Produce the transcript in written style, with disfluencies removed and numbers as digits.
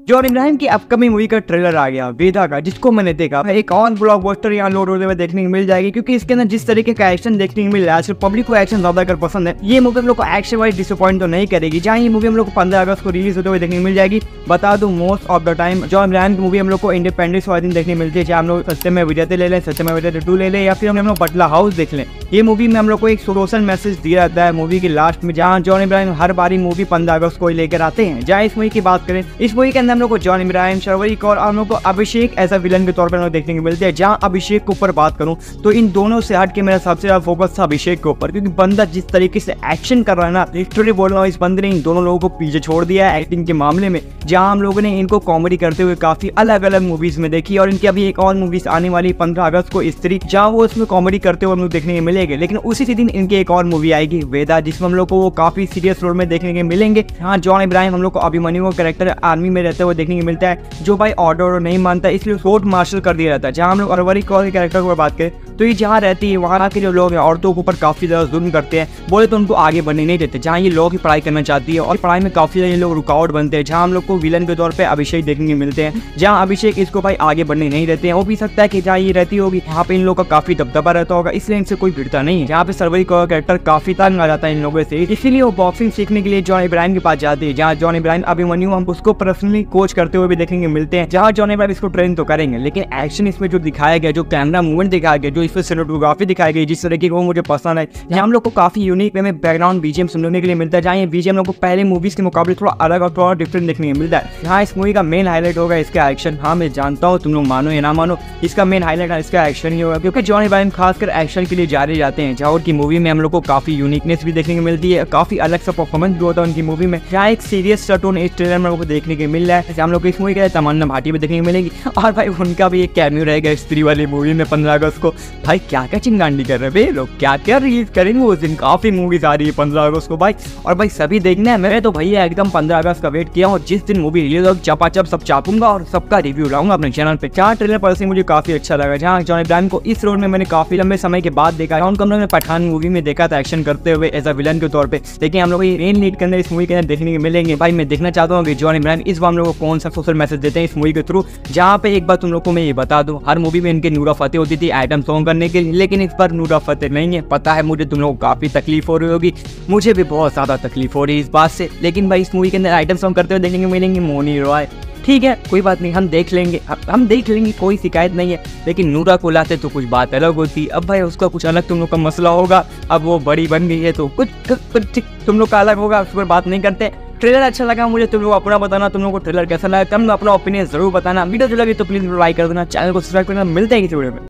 John Abraham की upcoming movie का trailer आ गया वेदा का, जिसको मैंने देखा एक और ब्लॉकबस्टर यहाँ लोड होते हुए देखने को मिल जाएगी, क्योंकि इसके अंदर जिस तरीके का एक्शन देखने को मिल रहा है आजकल पब्लिक को एक्शन ज्यादा कर पसंद है। ये मूवी हम लोग को एक्शन वाइज डिसअपॉइंट तो नहीं करेगी। जहाँ ये मूवी हम लोग को 15 अगस्त को रिलीज होते हुए देखने को मिल जाएगी। बता दूं most of the time John Abraham की मूवी हम लोग को इंडिपेंडेंस वाले दिन देखने मिलती है, जहाँ हम लोग सत्य में विजय ले लें, सत्य में विजय 2 ले लें, या फिर हम लोग बटला हाउस देख लें। ये मूवी में हम लोग को एक सोशल मैसेज दिया जाता है मूवी के लास्ट में, जहाँ जॉन इब्राहिम हर बारी मूवी 15 अगस्त को लेकर आते हैं। जहाँ इस मूवी की बात करें, इस मूवी के अंदर हम लोग को जॉन इब्राहिम, शर्वरी कौर और हम लोग को अभिषेक ऐसा विलन के तौर पर देखने को मिलते हैं। जहाँ अभिषेक के ऊपर बात करूं तो इन दोनों से हट के मेरा सबसे ज्यादा फोकस था अभिषेक के ऊपर, क्योंकि बंदा जिस तरीके से एक्शन कर रहा है ना, लिटरली बोल रहा हूँ, इस बंदे ने इन दोनों लोगों को पीछे छोड़ दिया है एक्टिंग के मामले में। जहाँ हम लोगों ने इनको कॉमेडी करते हुए काफी अलग अलग मूवीज में देखी, और इनकी अभी एक और मूवीज आने वाली 15 अगस्त को स्त्री, जहाँ वो उसमें कॉमेडी करते हुए हम लोग देखने को मिलेंगे। लेकिन उसी दिन इनकी एक और मूवी आएगी वेदा, जिसमें हम लोग को वो काफी सीरियस रोल में देखने को मिलेंगे। हाँ, जॉन इब्राहिम हम लोग को अभिमन्यु का कैरेक्टर आर्मी में रहते हुए देखने को मिलता है, जो भाई ऑर्डर नहीं मानता, इसलिए कोर्ट मार्शल कर दिया जाता है। जहाँ हम लोग शर्वरी कौर के कैरेक्टर की बात करें तो ये जहाँ रहती है वहाँ के जो लोग हैं औरतों के ऊपर काफी ज्यादा जुल्म करते हैं, बोले तो उनको आगे बढ़ने नहीं देते। जहाँ ये लॉ की पढ़ाई करना चाहती है और पढ़ाई में काफी ज्यादा लोग रुकावट बनते हैं। जहाँ हम लोग को विलन के तौर पे अभिषेक देखने को मिलते हैं, जहाँ अभिषेक इसको भाई आगे बढ़ने नहीं देते हैं। हो भी सकता है कि जहाँ ये रहती होगी वहाँ पे इन लोगों का काफी दबदबा रहता होगा, इसलिए इनसे कोई भिड़ता नहीं है। जहाँ पे शर्वरी कौर कैरेक्टर काफी तंग आ जाता है इन लोगों से, इसीलिए वो बॉक्सिंग सीखने के लिए जॉन इब्राहिम के पास जाती है। जहाँ जॉन इब्राहिम अभिमन्यु हम उसको पर्सनली कोच करते हुए भी देखने को मिलते हैं। जहाँ जॉन इब्राहिम इसको ट्रेन तो करेंगे, लेकिन एक्शन इसमें जो दिखाया गया, जो कैमरा मूवमेंट दिखाया गया, जो इसमें सिनेमेटोग्राफी दिखाई गई जिस तरीके को मुझे पसंद है, यहाँ हम लोग को काफी यूनिक वे में बैकग्राउंड बीजीएम सुनने के लिए मिलता है। जहाँ ये बीजीएम लोग को पहले मूवीज के मुकाबले थोड़ा अलग और थोड़ा डिफरेंट देखने को मिलता है। यहाँ इस मूवी का मेन हाईलाइट होगा इसका एक्शन। हाँ, मैं जानता हूँ तुम लोग मानो या ना मानो, इसका मेन हाईलाइट इसका एक्शन ही होगा, क्योंकि जॉन इब्राहिम खासकर एक्शन के लिए जाने जाते हैं। जहाँ उनकी मूवी में हम लोग को काफी यूनिकनेस भी देखने को मिलती है, काफी अलग सा परफॉर्मेंस भी होता है उनकी मूवी में। यहाँ एक सीरियस टोन इस ट्रेलर में को देखने को मिल रहा है। हम लोग इस मूवी के तमन्ना भाटी भी देखने को मिलेगी, और भाई उनका भी एक कैमियो रहेगा स्त्री वाली मूवी में 15 अगस्त को। भाई क्या क्या चिंगांडी कर रहे हैं लोग, क्या क्या रिलीज करेंगे उस दिन। काफी मूवीज आ रही है 15 अगस्त को भाई, और भाई सभी देखना है। मैं तो भैया एकदम 15 अगस्त का वेट किया हूँ। जिस दिन मूवी रिलीज होगी चपाचप सब चापूंगा और सबका रिव्यू लाऊंगा अपने चैनल पे। जहाँ ट्रेलर पर से मुझे काफी अच्छा लगा, जहाँ जॉन इब्राहिम को इस रोल में मैंने काफी लंबे समय के बाद देखा। जॉन को हम लोग ने पठान मूवी में देखा था एक्शन करते हुए एज अ विलन के तौर पे, लेकिन हम लोग रेन लीड के अंदर इस मूवी के अंदर देखने को मिलेंगे। भाई मैं देखना चाहता हूँ कि जॉन इब्राहिम इस बार हम लोग को कौन सा सोशल मैसेज देते हैं इस मूवी के थ्रू। जहाँ पे एक बार तुम लोग को मैं ये बता दूं, हर मूवी में इनके नूरा फतेह होती थी आइटम सॉन्ग करने के लिए, लेकिन इस बार नूरा फतेह नहीं है। पता है मुझे तुम लोग को काफी तकलीफ हो रही होगी, मुझे भी बहुत ज्यादा तकलीफ हो रही है इस बात से, लेकिन भाई इस मूवी के अंदर आइटम सॉन्ग करते हुए देखने को मिलेंगे मोनी रॉय। ठीक है, कोई बात नहीं, हम देख लेंगे, कोई शिकायत नहीं है। लेकिन नूरा को लाते तो कुछ बात अलग होती। अब भाई उसका कुछ अलग तुम लोग का मसला होगा, अब वो बड़ी बन गई है तो कुछ तुम लोग का अलग होगा, उस पर बात नहीं करते। ट्रेलर अच्छा लगा मुझे, तुम लोग अपना बताना तुम लोग को ट्रेलर कैसा लगा, तुम अपना ओपिनियन जरूर बताना। वीडियो जो लगी तो प्लीज लाइक कर देना, चैनल को सब्सक्राइब करना। मिलते हैं किसी वीडियो में।